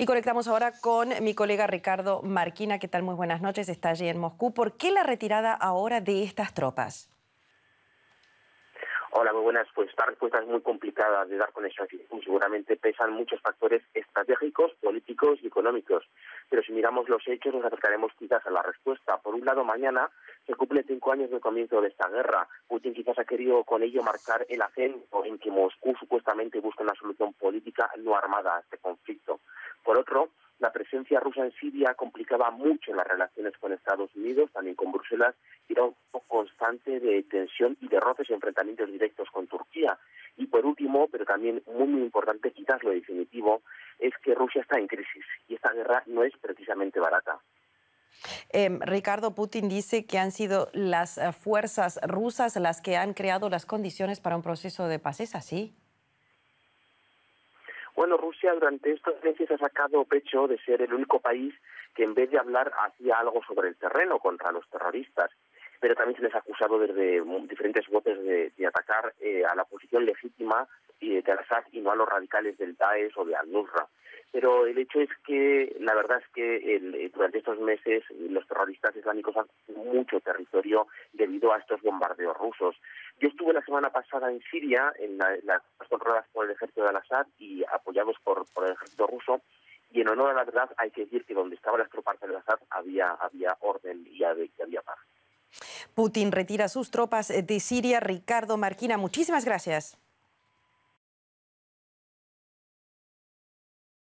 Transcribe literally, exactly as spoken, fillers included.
Y conectamos ahora con mi colega Ricardo Marquina. ¿Qué tal? Muy buenas noches. Está allí en Moscú. ¿Por qué la retirada ahora de estas tropas? Hola, muy buenas. Pues esta respuesta es muy complicada de dar con eso. Seguramente pesan muchos factores estratégicos, políticos y económicos. Pero si miramos los hechos, nos acercaremos quizás a la respuesta. Por un lado, mañana se cumplen cinco años del comienzo de esta guerra. Putin quizás ha querido con ello marcar el acento en que Moscú supuestamente busca una solución política no armada a este conflicto. Por otro, la presencia rusa en Siria complicaba mucho las relaciones con Estados Unidos, también con Bruselas, y era un foco constante de tensión y de roces y enfrentamientos directos con Turquía. Y por último, pero también muy, muy importante, quizás lo definitivo, es que Rusia está en crisis y esta guerra no es precisamente barata. Eh, Ricardo, Putin dice que han sido las eh, fuerzas rusas las que han creado las condiciones para un proceso de paz. ¿Es así? Bueno, Rusia durante estos meses ha sacado pecho de ser el único país que en vez de hablar hacía algo sobre el terreno contra los terroristas. Pero también se les ha acusado desde diferentes voces de, de atacar eh, a la oposición legítima y de Al-Assad y no a los radicales del Daesh o de Al-Nusra. Pero el hecho es que la verdad es que el, durante estos meses los terroristas islámicos han tenido mucho territorio debido a estos bombardeos rusos. Yo estuve la semana pasada en Siria, en la- las controladas por el ejército de Al-Assad y apoyados por, por el ejército ruso, y en honor a la verdad hay que decir que donde estaban las tropas de Al-Assad había, había orden y había, y había paz. Putin retira sus tropas de Siria. Ricardo Marquina, muchísimas gracias.